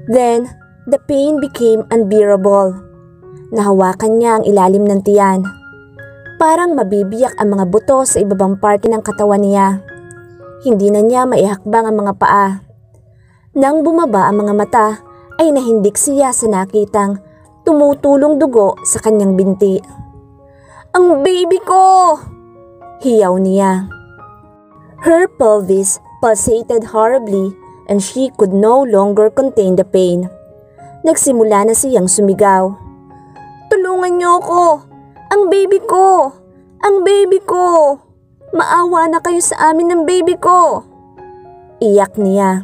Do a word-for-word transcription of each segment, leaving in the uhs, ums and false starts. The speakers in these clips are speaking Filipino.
Then, the pain became unbearable. Nahawakan niya ang ilalim ng tiyan. Parang mabibiyak ang mga buto sa ibabang parte ng katawan niya. Hindi na niya maihakbang ang mga paa. Nang bumaba ang mga mata, ay nahindik siya sa nakitang tumutulong dugo sa kanyang binti. "Ang baby ko!" hiyaw niya. Her pelvis pulsated horribly and she could no longer contain the pain. Nagsimula na siyang sumigaw. "Tulungan niyo ako! Ang baby ko! Ang baby ko! Maawa na kayo sa amin ng baby ko!" Iyak niya.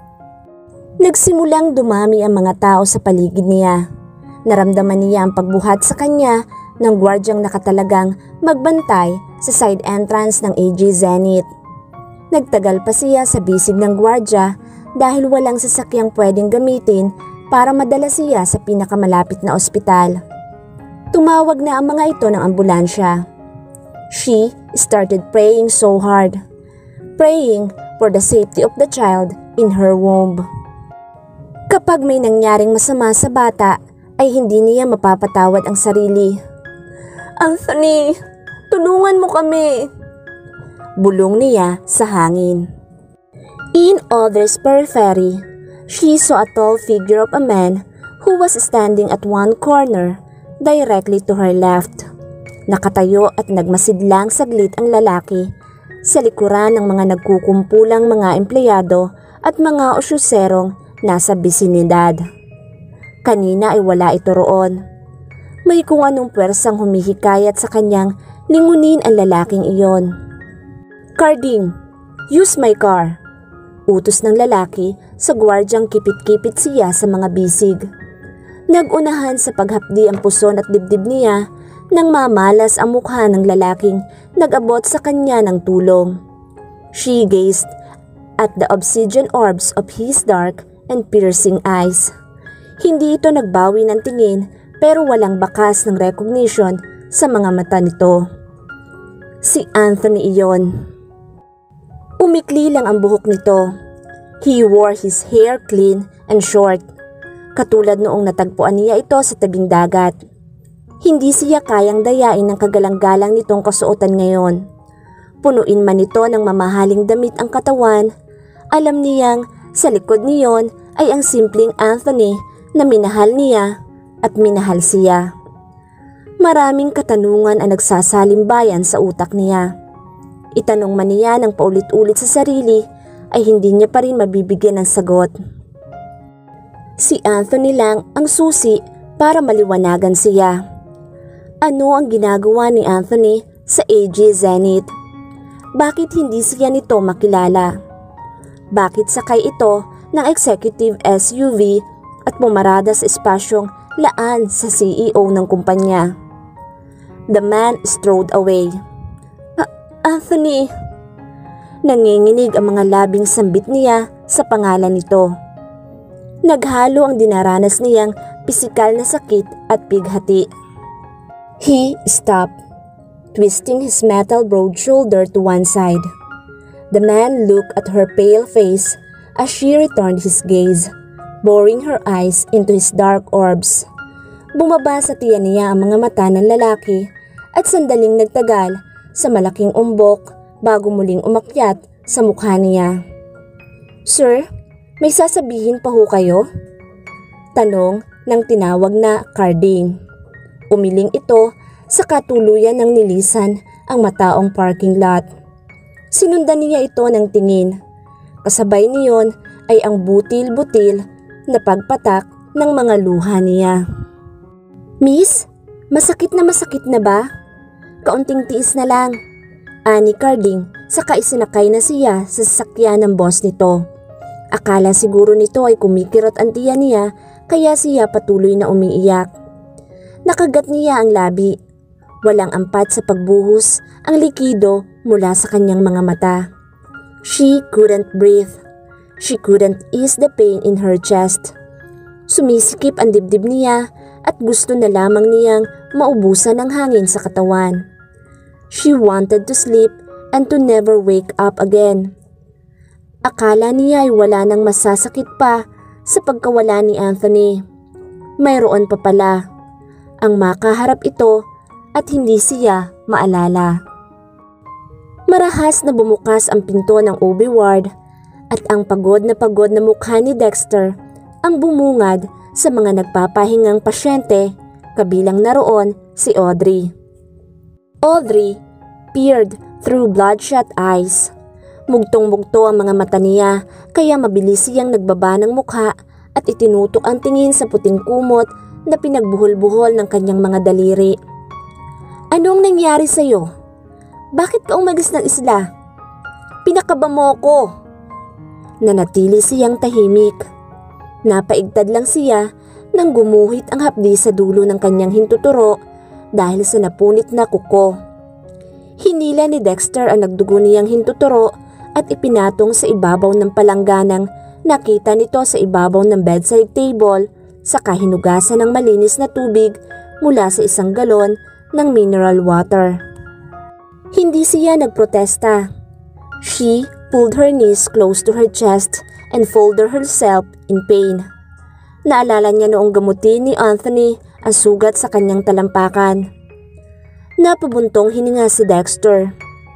Nagsimulang dumami ang mga tao sa paligid niya. Naramdaman niya ang pagbuhat sa kanya ng gwardyang nakatalagang magbantay sa side entrance ng A J Zenith. Nagtagal pa siya sa bisig ng gwardya dahil walang sasakyang pwedeng gamitin para madala siya sa pinakamalapit na ospital. Tumawag na ang mga ito ng ambulansya. She started praying so hard, praying for the safety of the child in her womb. Kapag may nangyaring masama sa bata, ay hindi niya mapapatawad ang sarili. "Anthony, tulungan mo kami!" bulong niya sa hangin. In Audrey's periphery, she saw a tall figure of a man who was standing at one corner directly to her left. Nakatayo at nagmasidlang saglit ang lalaki sa likuran ng mga nagkukumpulang mga empleyado at mga osyuserong nasa bisinidad. Kanina ay wala ito roon. May kung anong pwersang humihikayat sa kanyang lingunin ang lalaking iyon. "Carding, use my car," utos ng lalaki sa gwardyang kipit-kipit siya sa mga bisig. Nagunahan sa paghapdi ang puson at dibdib niya nang mamalas ang mukha ng lalaking nag-abot sa kanya ng tulong. She gazed at the obsidian orbs of his dark and piercing eyes. Hindi ito nagbawi ng tingin pero walang bakas ng recognition sa mga mata nito. Si Anthony iyon. Umikli lang ang buhok nito. He wore his hair clean and short. Katulad noong natagpuan niya ito sa tabing dagat. Hindi siya kayang dayain ng kagalang-galang nitong kasuotan ngayon. Punuin man ito ng mamahaling damit ang katawan, alam niyang sa likod niyon ay ang simpleng Anthony na minahal niya at minahal siya. Maraming katanungan ang nagsasalimbayan sa utak niya. Itanong man niya ng paulit-ulit sa sarili ay hindi niya pa rin mabibigyan ng sagot. Si Anthony lang ang susi para maliwanagan siya. Ano ang ginagawa ni Anthony sa A J Zenith? Bakit hindi siya nito makilala? Bakit sakay ito ng executive S U V at pumarada sa espasyong laan sa C E O ng kumpanya? The man strode away. "Anthony!" Nanginginig ang mga labing sambit niya sa pangalan nito. Naghalo ang dinaranas niyang pisikal na sakit at pighati. He stopped, twisting his metal broad shoulder to one side. The man looked at her pale face as she returned his gaze, boring her eyes into his dark orbs. Bumaba sa tiyan niya ang mga mata ng lalaki at sandaling nagtagal sa malaking umbok bago muling umakyat sa mukha niya. "Sir, may sasabihin pa ho kayo?" Tanong ng tinawag na Carding. Umiling ito sa katuluyan ng nilisan ang mataong parking lot. Sinundan niya ito ng tingin. Kasabay niyon ay ang butil-butil na pagpatak ng mga luha niya. "Miss, masakit na masakit na ba? Kaunting tiis na lang," ani Carding saka isinakay na siya sa sasakyan ng boss nito. Akala siguro nito ay kumikirot ang tiyan niya kaya siya patuloy na umiiyak. Nakagat niya ang labi. Walang ampat sa pagbuhos ang likido mula sa kanyang mga mata. She couldn't breathe. She couldn't ease the pain in her chest. Sumisikip ang dibdib niya at gusto na lamang niyang maubusan ng hangin sa katawan. She wanted to sleep and to never wake up again. Akala niya ay wala nang masasakit pa sa pagkawala ni Anthony. Mayroon pa pala. Ang makaharap ito at hindi siya maalala. Marahas na bumukas ang pinto ng O B ward at ang pagod na pagod na mukha ni Dexter ang bumungad sa mga nagpapahingang pasyente, kabilang naroon si Audrey. Audrey peered through bloodshot eyes. Mugtong-mugto ang mga mata niya kaya mabilis siyang nagbaba ng mukha at itinutok ang tingin sa puting kumot na pinagbuhol-buhol ng kanyang mga daliri. Anong nangyari sa'yo? Bakit ka umalis ng isla? Pinakaba mo ko. Nanatili siyang tahimik. Napaigtad lang siya nang gumuhit ang hapdi sa dulo ng kanyang hintuturo dahil sa napunit na kuko. Hinila ni Dexter ang nagdugo niyang hintuturo at ipinatong sa ibabaw ng palangganang nakita nito sa ibabaw ng bedside table saka hinugasan ng malinis na tubig mula sa isang galon ng mineral water. Hindi siya nagprotesta. She pulled her knees close to her chest and folded herself in pain. Naalala niya noong gamutin ni Anthony ang sugat sa kanyang talampakan. Napabuntong hininga si Dexter.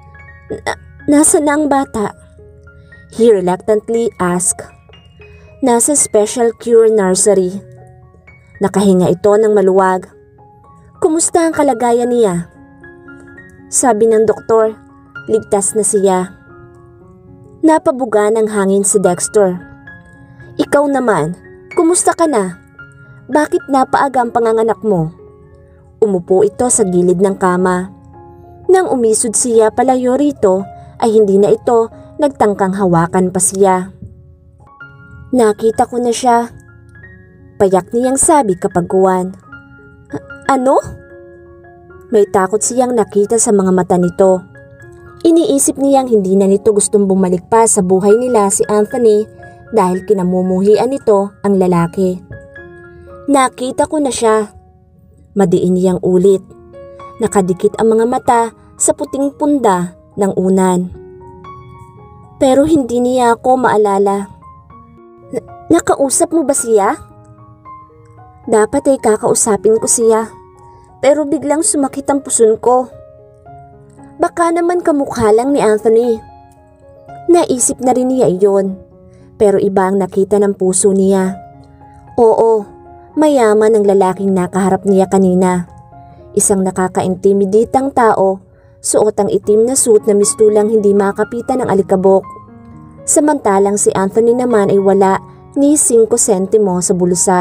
Nasa na ang bata? He reluctantly asked. Nasa special cure nursery. Nakahinga ito ng maluwag. Kumusta ang kalagayan niya? Sabi ng doktor, ligtas na siya. Napabuga ng hangin si Dexter. Ikaw naman, kumusta ka na? Bakit napaaga ang panganganak mo? Umupo ito sa gilid ng kama. Nang umisod siya palayo rito ay hindi na ito nagtangkang hawakan pa siya. Nakita ko na siya. Payak niyang sabi kapagkuhan. Ano? May takot siyang nakita sa mga mata nito. Iniisip niyang hindi na nito gustong bumalik pa sa buhay nila si Anthony dahil kinamumuhian nito ang lalaki. Nakita ko na siya. Madiin niyang ulit. Nakadikit ang mga mata sa puting punda ng unan. Pero hindi niya ako maalala. Nakausap mo ba siya? Dapat ay kakausapin ko siya. Pero biglang sumakit ang puson ko. Baka naman kamukha lang ni Anthony. Naisip na rin niya iyon. Pero iba ang nakita ng puso niya. Oo, mayaman ang lalaking nakaharap niya kanina. Isang nakaka-intimiditang tao, suot ang itim na suit na mistulang hindi makapitan ng alikabok. Samantalang si Anthony naman ay wala ni singko sentimo sa bulsa.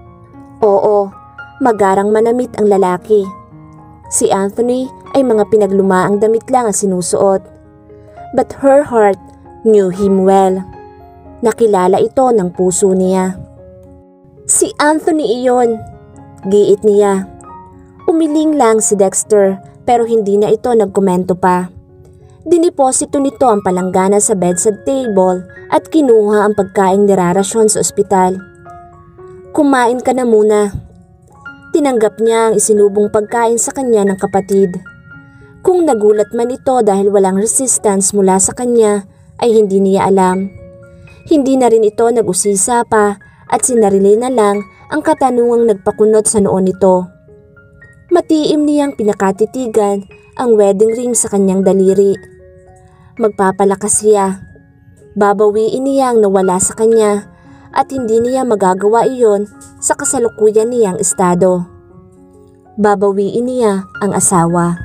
Oo, magarang manamit ang lalaki. Si Anthony ay mga pinaglumaang damit lang ang sinusuot. But her heart knew him well. Nakilala ito ng puso niya. Si Anthony iyon, giit niya. Umiling lang si Dexter pero hindi na ito nagkomento pa. Diniposito nito ang palanggana sa bedside table at kinuha ang pagkaing nirarasyon sa ospital. Kumain ka na muna. Tinanggap niya ang isinubong pagkain sa kanya ng kapatid. Kung nagulat man ito dahil walang resistance mula sa kanya ay hindi niya alam. Hindi na rin ito nag-usisa pa at sinarili na lang ang katanungang nagpakunot sa noon nito. Matiim niyang pinakatitigan ang wedding ring sa kanyang daliri. Magpapalakas siya. Babawiin niya ang nawala sa kanya at hindi niya magagawa iyon sa kasalukuyan niyang estado. Babawiin niya ang asawa.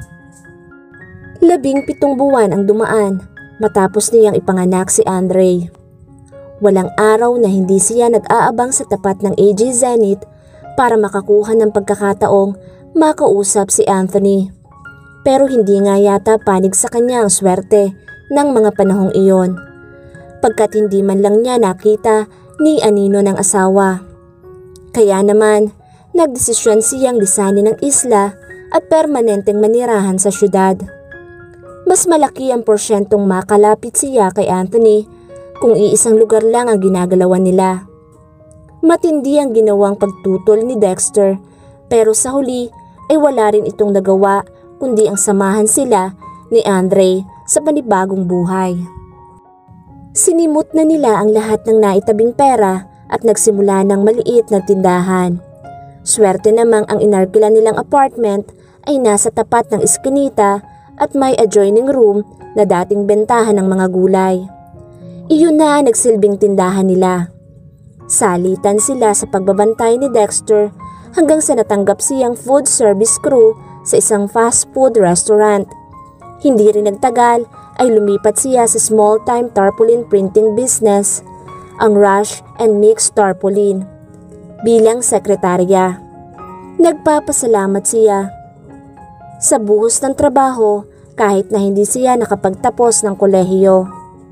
Labing pitong buwan ang dumaan matapos niyang ipanganak si Andre. Walang araw na hindi siya nag-aabang sa tapat ng A J Zenith para makakuha ng pagkakataong makausap si Anthony. Pero hindi nga yata panig sa kanya ang swerte ng mga panahong iyon, pagkat hindi man lang niya nakita ni anino ng asawa. Kaya naman, nagdesisyon siyang lisanin ng isla at permanenteng manirahan sa syudad. Mas malaki ang porsyentong makalapit siya kay Anthony kung iisang lugar lang ang ginagalawan nila. Matindi ang ginawang pagtutol ni Dexter pero sa huli ay wala rin itong nagawa kundi ang samahan sila ni Andre sa panibagong buhay. Sinimot na nila ang lahat ng naitabing pera at nagsimula ng maliit na tindahan. Swerte namang ang inarkila nilang apartment ay nasa tapat ng iskinita at may adjoining room na dating bentahan ng mga gulay. Iyon na nagsilbing tindahan nila. Salitan sila sa pagbabantay ni Dexter hanggang sa natanggap siyang food service crew sa isang fast food restaurant. Hindi rin nagtagal ay lumipat siya sa small-time tarpaulin printing business, ang Rush and Mix Tarpaulin, bilang sekretarya. Nagpapasalamat siya sa buhos ng trabaho kahit na hindi siya nakapagtapos ng kolehiyo.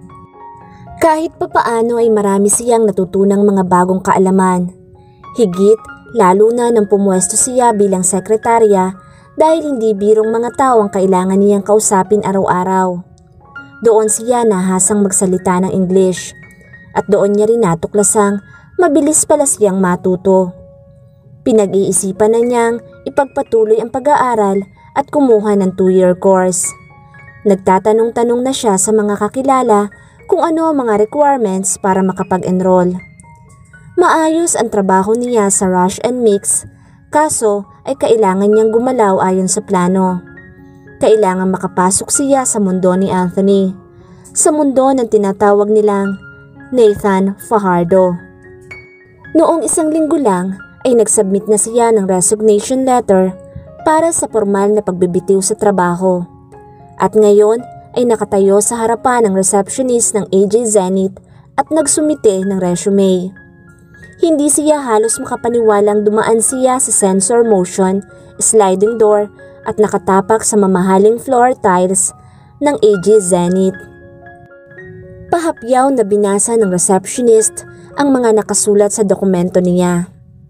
Kahit papaano ay marami siyang natutunang mga bagong kaalaman. Higit lalo na nang pumuesto siya bilang sekretarya dahil hindi birong mga tao ang kailangan niyang kausapin araw-araw. Doon siya nahasang magsalita ng English at doon niya rin natuklasang mabilis pala siyang matuto. Pinag-iisipan na niyang ipagpatuloy ang pag-aaral at kumuha ng two-year course. Nagtatanong-tanong na siya sa mga kakilala kung ano ang mga requirements para makapag-enroll. Maayos ang trabaho niya sa Rush and Mix, kaso ay kailangan niyang gumalaw ayon sa plano. Kailangan makapasok siya sa mundo ni Anthony, sa mundo ng tinatawag nilang Nathan Fajardo. Noong isang linggo lang ay nagsubmit na siya ng resignation letter para sa formal na pagbibitiw sa trabaho. At ngayon ay nakatayo sa harapan ng receptionist ng A J Zenith at nagsumite ng resume. Hindi siya halos makapaniwalang dumaan siya sa sensor motion, sliding door at nakatapak sa mamahaling floor tiles ng A J Zenith. Pahapyaw na binasa ng receptionist ang mga nakasulat sa dokumento niya.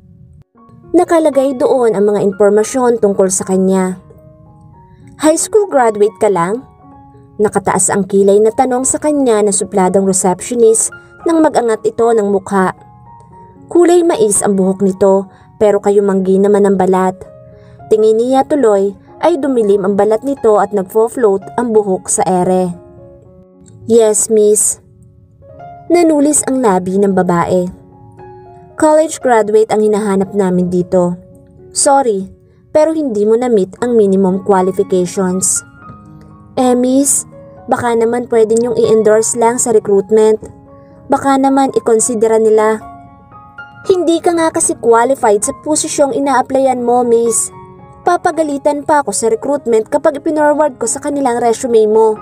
Nakalagay doon ang mga impormasyon tungkol sa kanya. High school graduate ka lang? Nakataas ang kilay na tanong sa kanya na supladang receptionist nang mag-angat ito ng mukha. Kulay mais ang buhok nito pero kayumanggi naman ang balat. Tingin niya tuloy ay dumilim ang balat nito at nagfo-float ang buhok sa ere. Yes, miss. Nanulis ang labi ng babae. College graduate ang hinahanap namin dito. Sorry, pero hindi mo na-meet ang minimum qualifications. Eh miss, baka naman pwede niyong i-endorse lang sa recruitment. Baka naman ikonsidera nila. Hindi ka nga kasi qualified sa posisyong ina-applyan mo, miss. Papagalitan pa ako sa recruitment kapag ipinorward ko sa kanilang resume mo.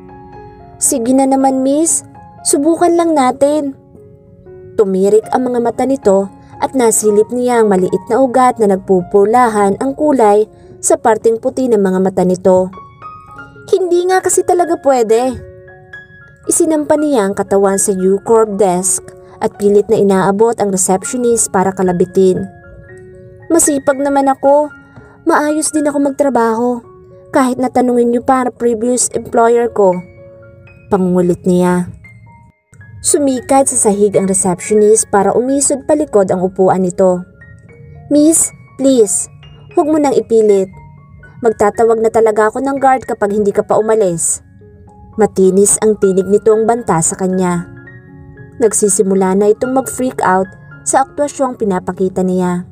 Sige na naman, miss. Subukan lang natin. Tumirik ang mga mata nito at nasilip niya ang maliit na ugat na nagpupulahan ang kulay sa parting puti ng mga mata nito. Hindi nga kasi talaga pwede. Isinampa niya ang katawan sa U-Corp desk at pilit na inaabot ang receptionist para kalabitin. Masipag naman ako. Maayos din ako magtrabaho. Kahit natanungin niyo pa ang previous employer ko. Pangungulit niya. Sumikad sa sahig ang receptionist para umisod palikod ang upuan nito. Miss, please, huwag mo nang ipilit. Magtatawag na talaga ako ng guard kapag hindi ka pa umalis. Matinis ang tinig nitong banta sa kanya. Nagsisimula na itong mag-freak out sa aktwasyong pinapakita niya.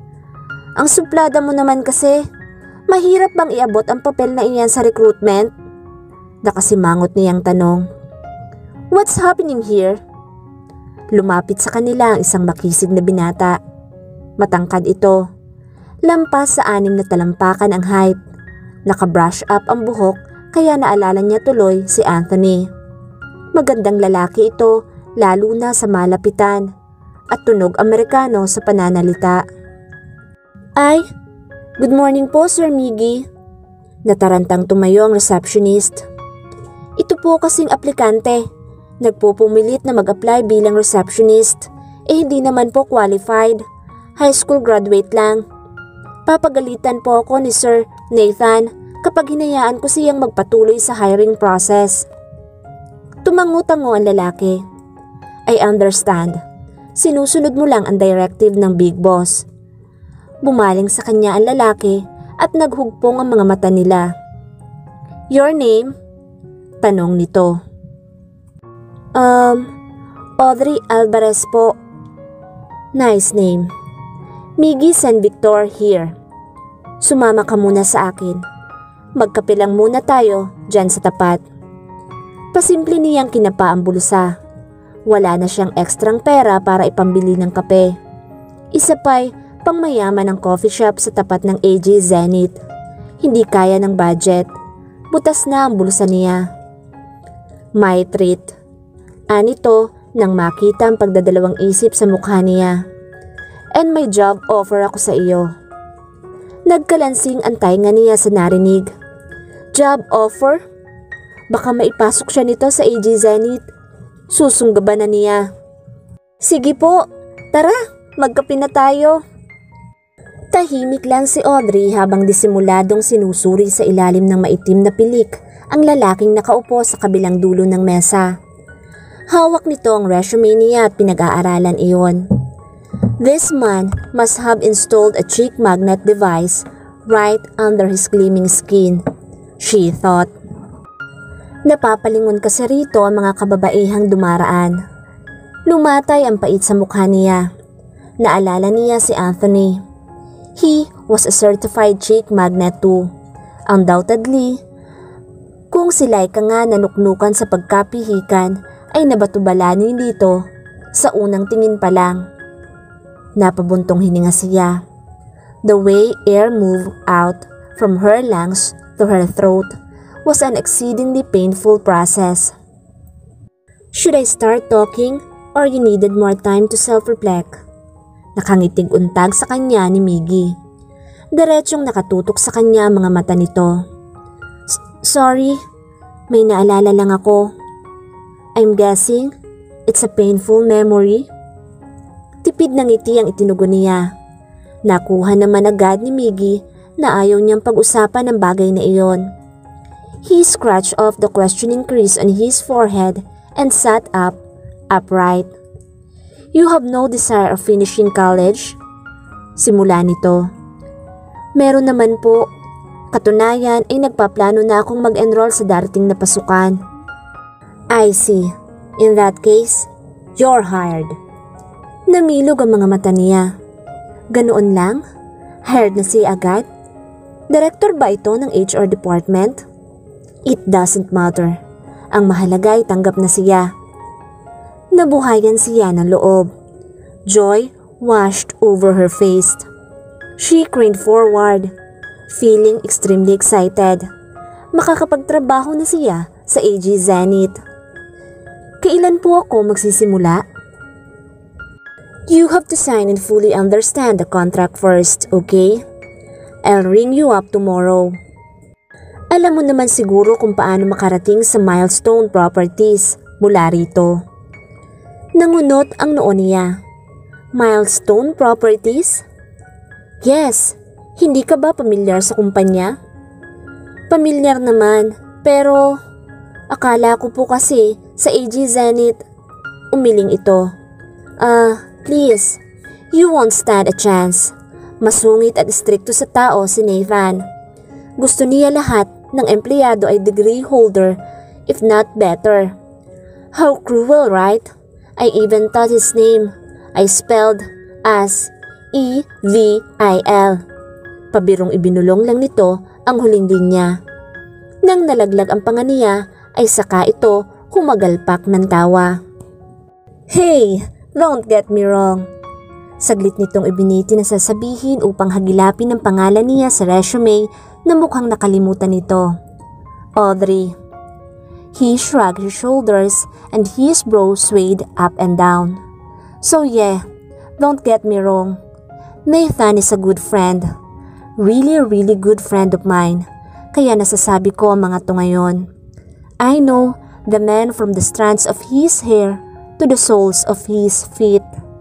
Ang suplada mo naman kasi, mahirap bang iabot ang papel na iyan sa recruitment? Nakasimangot niyang tanong. What's happening here? Lumapit sa kanila ang isang makisig na binata. Matangkad ito. Lampas sa anim na talampakan ang height. Naka-brush up ang buhok kaya naalala niya tuloy si Anthony. Magandang lalaki ito lalo na sa malapitan at tunog Amerikano sa pananalita. Ay, good morning po Sir Miggy. Natarantang tumayo ang receptionist. Ito po kasing aplikante. Nagpupumilit na mag-apply bilang receptionist. Eh hindi naman po qualified. High school graduate lang. Papagalitan po ako ni Sir Nathan kapag hinayaan ko siyang magpatuloy sa hiring process. Tumango-tango ang lalaki. I understand. Sinusunod mo lang ang directive ng big boss. Bumaling sa kanya ang lalaki at naghugpong ang mga mata nila. Your name? Tanong nito. Um, Audrey Alvarez po. Nice name. Miggy San Victor here. Sumama ka muna sa akin. Magkape lang muna tayo dyan sa tapat. Pasimple niyang kinapa ang bulsa. Wala na siyang ekstrang pera para ipambili ng kape. Isa pa'y pangmayaman ng coffee shop sa tapat ng A J Zenith. Hindi kaya ng budget. Butas na ang bulsa niya. My treat. Anito nang makita ang pagdadalawang isip sa mukha niya. And my job offer ako sa iyo. Nagkalansing ang tainga niya sa narinig. Job offer? Baka maipasok siya nito sa A J Zenith. Susunggaban na niya. Sige po, tara, magkape na tayo. Tahimik lang si Audrey habang disimuladong sinusuri sa ilalim ng maitim na pilik ang lalaking nakaupo sa kabilang dulo ng mesa. Hawak nito ang resume niya at pinag-aaralan iyon. This man must have installed a cheek magnet device right under his gleaming skin, she thought. Napapalingon kasi rito ang mga kababaihang dumaraan. Lumatay ang pait sa mukha niya. Naalala niya si Anthony. He was a certified cheek magnet too. Undoubtedly, kung sila'y ka nga nanuknukan sa pagkapihikan ay nabatubalanin dito sa unang tingin pa lang. Napabuntong hininga siya. The way air moved out from her lungs to her throat was an exceedingly painful process. Should I start talking or you needed more time to self-reflect? Nakangitig untag sa kanya ni Miggy. Diretsyong nakatutok sa kanya mga mata nito. Sorry, may naalala lang ako. I'm guessing it's a painful memory. Tipid ng ngiti ang itinugon niya. Nakuha naman agad ni Miggy na ayaw niyang pag-usapan ng bagay na iyon. He scratched off the questioning crease on his forehead and sat up, upright. You have no desire of finishing college? Simula nito. Meron naman po. Katunayan ay nagpaplano na akong mag-enroll sa darating na pasukan. I see. In that case, you're hired. Namilog ang mga mata niya. Ganoon lang? Hired na siya agad? Director ba ito ng H R department? It doesn't matter. Ang mahalaga ay tanggap na siya. Nabuhayan siya ng loob. Joy washed over her face. She craned forward, feeling extremely excited. Makakapagtrabaho na siya sa A J Zenith. Kailan po ako magsisimula? You have to sign and fully understand the contract first, okay? I'll ring you up tomorrow. Alam mo naman siguro kung paano makarating sa Milestone Properties mula rito. Nangunot ang noo niya. Milestone Properties? Yes, hindi ka ba pamilyar sa kumpanya? Pamilyar naman, pero akala ko po kasi sa A J Zenith. Umiling ito. Ah, uh, please, you won't stand a chance. Masungit at istrikto sa tao si Nathan. Gusto niya lahat ng empleyado ay degree holder, if not better. How cruel, right? I even thought his name I spelled as E V I L. Pabirong ibinulong lang nito ang huling linya. Nang nalaglag ang panga niya ay saka ito humagalpak ng tawa. Hey! Don't get me wrong. Saglit nitong ibiniti na sasabihin upang hagilapin ang pangalan niya sa resume na mukhang nakalimutan nito. Audrey. He shrugged his shoulders and his brows swayed up and down. So yeah, don't get me wrong. Nathan is a good friend. Really, really good friend of mine. Kaya nasasabi ko ang mga to ngayon. I know the man from the strands of his hair to the soles of his feet.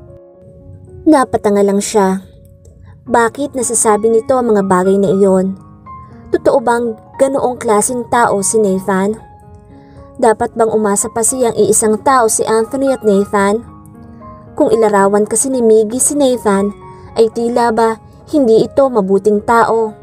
Napatanga lang siya. Bakit nasasabi nito ang mga bagay na iyon? Totoo bang ganoong klaseng tao si Nathan? Dapat bang umasa pa siyang iisang tao si Anthony at Nathan? Kung ilarawan kasi ni Miggy si Nathan, ay tila ba hindi ito mabuting tao?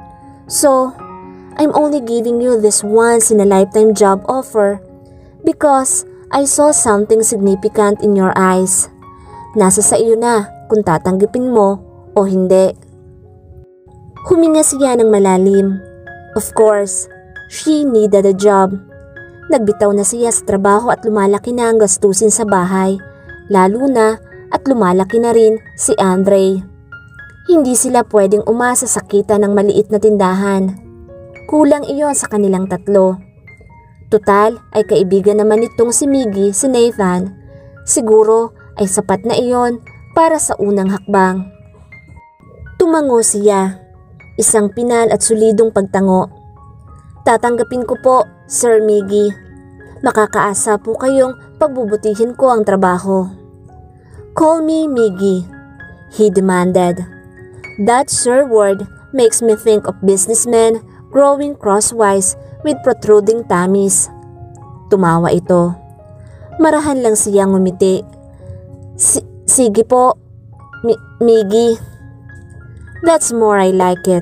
So, I'm only giving you this once in a lifetime job offer because I saw something significant in your eyes. Nasa sa iyo na kung tatanggapin mo o hindi. Huminga siya ng malalim. Of course, she needed a job. Nagbitaw na siya sa trabaho at lumalaki na ang gastusin sa bahay, lalo na at lumalaki na rin si Andre. Hindi sila pwedeng umasa sa kita ng maliit na tindahan. Kulang iyon sa kanilang tatlo. Tutal ay kaibigan naman nitong si Miggy, si Nathan. Siguro ay sapat na iyon para sa unang hakbang. Tumango siya, isang pinal at solidong pagtango. Tatanggapin ko po, Sir Miggy. Makakaasa po kayong pagbubutihin ko ang trabaho. Call me Miggy, he demanded. That sir word makes me think of businessmen growing crosswise with protruding tummies. Tumawa ito. Marahan lang siyang ngumiti. Sige po, Mi Miggy. That's more I like it.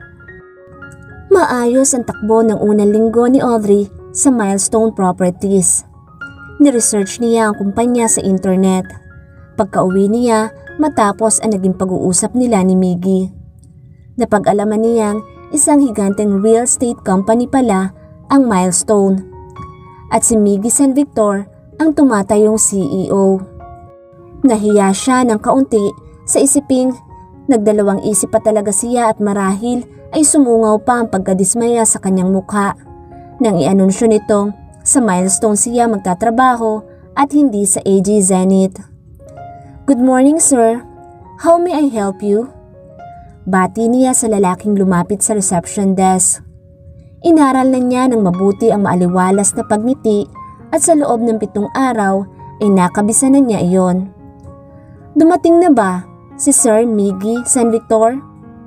Maayos ang takbo ng unang linggo ni Audrey sa Milestone Properties. Ni-research niya ang kumpanya sa internet. Pagka-uwi niya matapos ang naging pag-uusap nila ni Miggy. Napag-alaman niyang isang higanteng real estate company pala ang Milestone. At si Miggy San Victor ang tumatayong C E O. Nahiya siya ng kaunti sa isiping nagdalawang isip pa talaga siya at marahil ay sumungaw pa ang pagkadismaya sa kanyang mukha nang i-anunsyo nitong sa Milestone siya magtatrabaho at hindi sa A G Zenith. Good morning, sir. How may I help you? Bati niya sa lalaking lumapit sa reception desk. Inaral na niya ng mabuti ang maaliwalas na pagngiti at sa loob ng pitong araw ay nakabisa na niya iyon. Dumating na ba si Sir Miggy San Victor?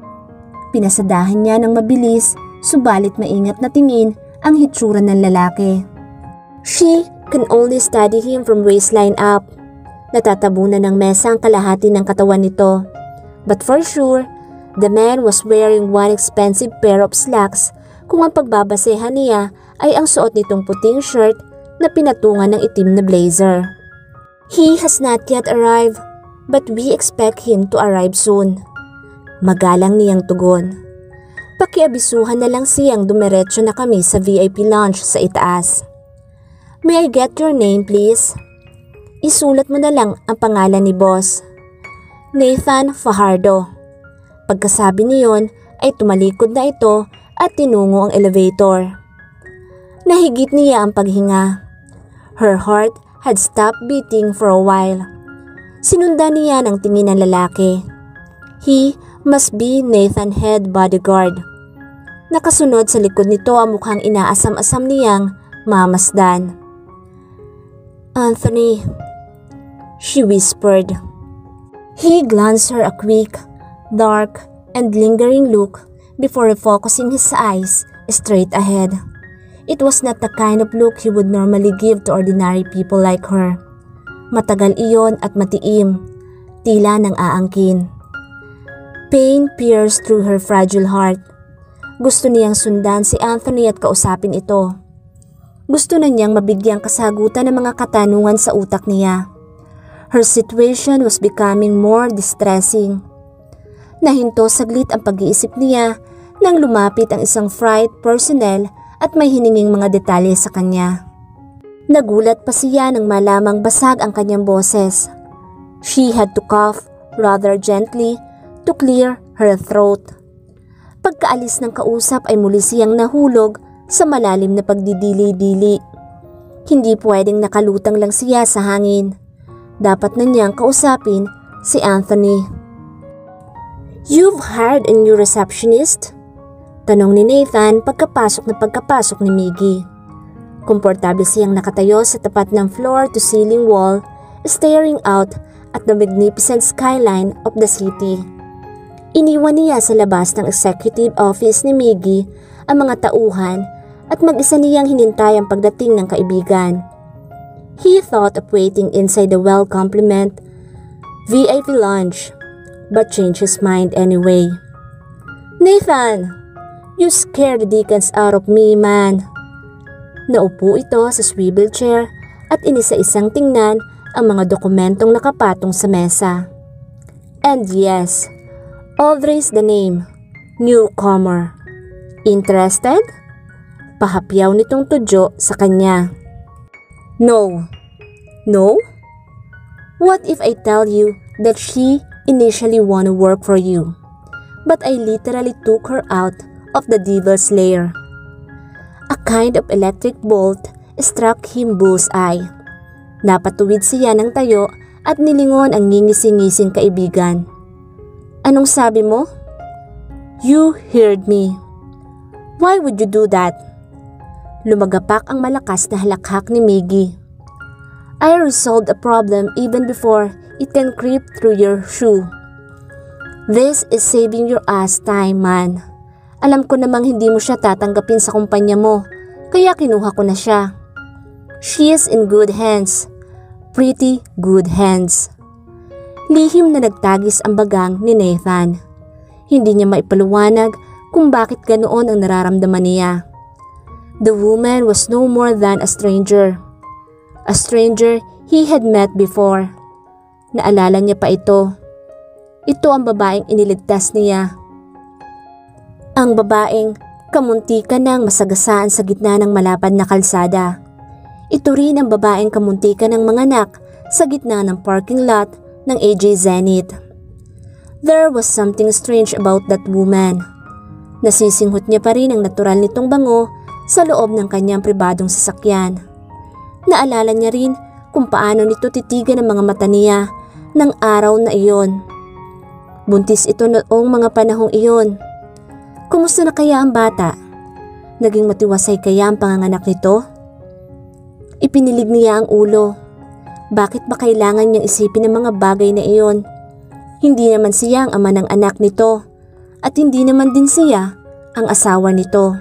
Pinasadahan niya ng mabilis, subalit maingat na tingin ang hitsura ng lalaki. She can only study him from waistline up. Natatabunan ng mesa ang kalahati ng katawan nito. But for sure, the man was wearing one expensive pair of slacks kung ang pagbabasehan niya ay ang suot nitong puting shirt na pinatungan ng itim na blazer. He has not yet arrived, but we expect him to arrive soon. Magalang niyang tugon. Pakiabisuhan na lang siyang dumiretso na kami sa V I P lounge sa itaas. May I get your name please? Isulat mo na lang ang pangalan ni boss. Nathan Fajardo. Pagkasabi niyon ay tumalikod na ito at tinungo ang elevator. Nahigit niya ang paghinga. Her heart had stopped beating for a while. Sinundan niya ng tingin ng lalaki. He must be Nathan Head bodyguard. Nakasunod sa likod nito ang mukhang inaasam-asam niyang mamasdan. Anthony, she whispered. He glanced her a quick, dark, and lingering look before refocusing his eyes straight ahead. It was not the kind of look he would normally give to ordinary people like her. Matagal iyon at matiim, tila nang aangkin. Pain pierced through her fragile heart. Gusto niyang sundan si Anthony at kausapin ito. Gusto na niyang mabigyang kasagutan ng mga katanungan sa utak niya. Her situation was becoming more distressing. Nahinto saglit ang pag-iisip niya nang lumapit ang isang flight personnel at may hininging mga detalye sa kanya. Nagulat pa siya nang malamang basag ang kanyang boses. She had to cough rather gently to clear her throat. Pagkaalis ng kausap ay muli siyang nahulog sa malalim na pagdidili-dili. Hindi pwedeng nakalutang lang siya sa hangin. Dapat na niyang kausapin si Anthony. You've hired a new receptionist? Tanong ni Nathan pagkapasok na pagkapasok ni Miggy. Komportable siyang nakatayo sa tapat ng floor-to-ceiling wall, staring out at the magnificent skyline of the city. Iniwan niya sa labas ng executive office ni Miggy ang mga tauhan at mag-isa niyang hinintay ang pagdating ng kaibigan. He thought of waiting inside the well-compliment V I P lounge, but changed his mind anyway. Nathan! You scared the dickens out of me, man. Naupo ito sa swivel chair at inisa-isang tingnan ang mga dokumentong nakapatong sa mesa. And yes, Audrey's the name. Newcomer. Interested? Pahapyaw nitong tudyo sa kanya. No. No? What if I tell you that she initially wanna work for you, but I literally took her out of the devil's lair? A kind of electric bolt struck him bullseye. Napatuwid siya ng tayo at nilingon ang ngingisi-ngising kaibigan. Anong sabi mo? You heard me. Why would you do that? Lumagapak ang malakas na halakhak ni Miggy. I resolved a problem even before it can creep through your shoe. This is saving your ass time, man. Alam ko namang hindi mo siya tatanggapin sa kumpanya mo, kaya kinuha ko na siya. She is in good hands. Pretty good hands. Lihim na nagtagis ang bagang ni Nathan. Hindi niya maipaluwanag kung bakit ganoon ang nararamdaman niya. The woman was no more than a stranger. A stranger he had met before. Naalala niya pa ito. Ito ang babaeng iniligtas niya. Ang babaeng kamuntikan ng masagasaan sa gitna ng malapad na kalsada. Ito rin ang babaeng kamuntikan ng manganak sa gitna ng parking lot ng A J Zenith. There was something strange about that woman. Nasisinghot niya pa rin ang natural nitong bango sa loob ng kanyang pribadong sasakyan. Naalala niya rin kung paano nito titigan ang mga mata niya ng araw na iyon. Buntis ito noong mga panahong iyon. Kumusta na kaya ang bata? Naging matiwasay kaya ang panganganak nito? Ipinilig niya ang ulo. Bakit ba kailangan niyang isipin ang mga bagay na iyon? Hindi naman siya ang ama ng anak nito at hindi naman din siya ang asawa nito.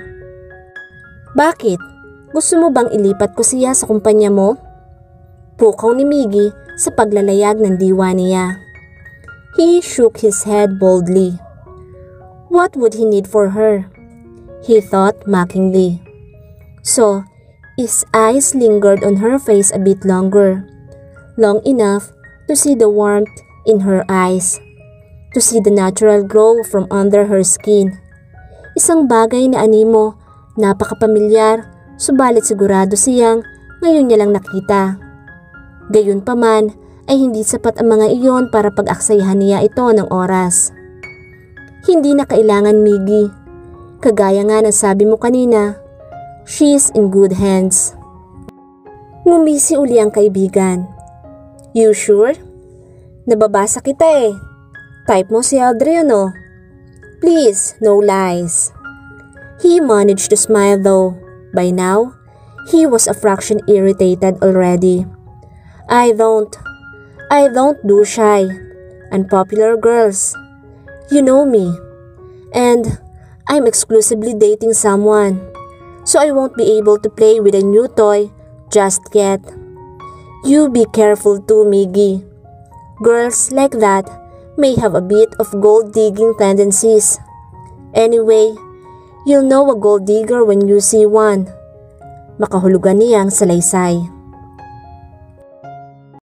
Bakit? Gusto mo bang ilipat ko siya sa kumpanya mo? Pukaw ni Miggy sa paglalayag ng diwa niya. He shook his head boldly. What would he need for her? He thought mockingly. So, his eyes lingered on her face a bit longer, long enough to see the warmth in her eyes, to see the natural glow from under her skin. Isang bagay na animo, napakapamilyar, subalit sigurado siyang ngayon niya lang nakita. Gayunpaman ay hindi sapat ang mga iyon para pag-aksayahan niya ito ng oras. Hindi na kailangan, Miggy. Kagaya nga ng sabi mo kanina, she is in good hands. Ngumisi uli ang kaibigan. You sure? Nababasa kita eh. Type mo si Audrey, no? Please, no lies. He managed to smile though. By now, he was a fraction irritated already. I don't, I don't do shy, unpopular girls. You know me. And I'm exclusively dating someone. So I won't be able to play with a new toy just yet. You be careful too, Miggy. Girls like that may have a bit of gold-digging tendencies. Anyway, you'll know a gold digger when you see one. Makahulugan niyang salaysay.